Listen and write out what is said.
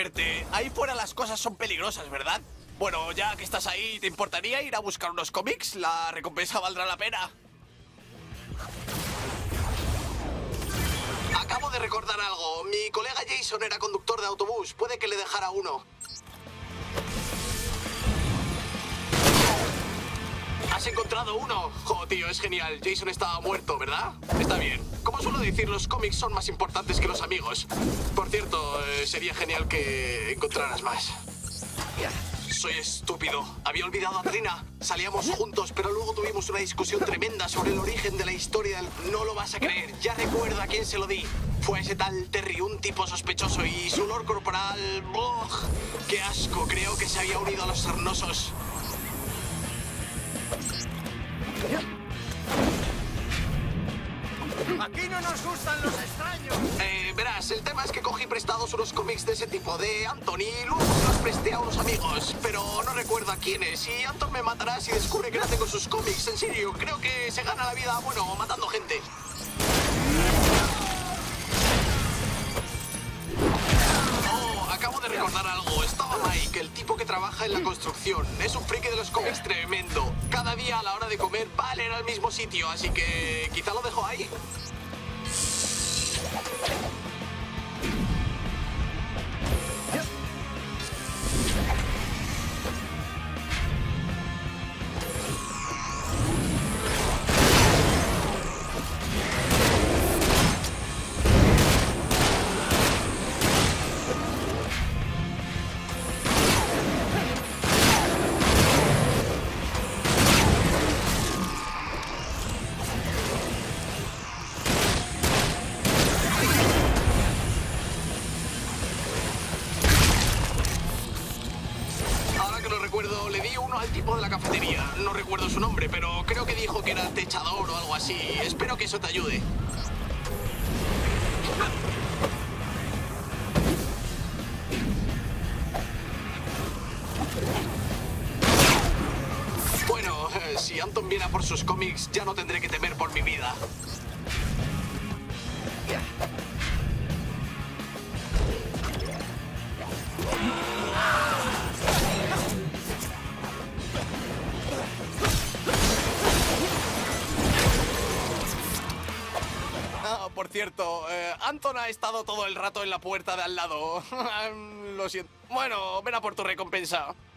suerte. Ahí fuera las cosas son peligrosas, ¿verdad? Bueno, ya que estás ahí, ¿te importaría ir a buscar unos cómics? La recompensa valdrá la pena. Acabo de recordar algo. Mi colega Jason era conductor de autobús. Puede que le dejara uno. ¿Has encontrado uno? Oh, tío, es genial. Jason estaba muerto, ¿verdad? Está bien. Como suelo decir, los cómics son más importantes que los amigos. Por cierto, sería genial que encontraras más. Soy estúpido. Había olvidado a Trina. Salíamos juntos, pero luego tuvimos una discusión tremenda sobre el origen de la historia del... No lo vas a creer. Ya recuerdo a quién se lo di. Fue ese tal Terry, un tipo sospechoso, y su olor corporal... ¡Buf! ¡Qué asco! Creo que se había unido a los sarnosos. ¡Aquí no nos gustan los extraños! Verás, el tema es que cogí prestados unos cómics de ese tipo de Anton y luego los presté a unos amigos, pero no recuerdo a quiénes. Y Anton me matará si descubre que no tengo sus cómics. En serio, creo que se gana la vida, bueno, matando gente. Oh, acabo de recordar algo. Estaba Mike, el tipo que trabaja en la construcción. Es un friki de los cómics tremendo. Cada día a la hora de comer va a leer al mismo sitio, así que quizá lo dejo ahí. Le di uno al tipo de la cafetería. No recuerdo su nombre, pero creo que dijo que era techador o algo así. Espero que eso te ayude. Bueno, si Anton viene a por sus cómics, ya no tendré que temer por mi vida. Por cierto, Anton ha estado todo el rato en la puerta de al lado. Lo siento. Bueno, ven a por tu recompensa.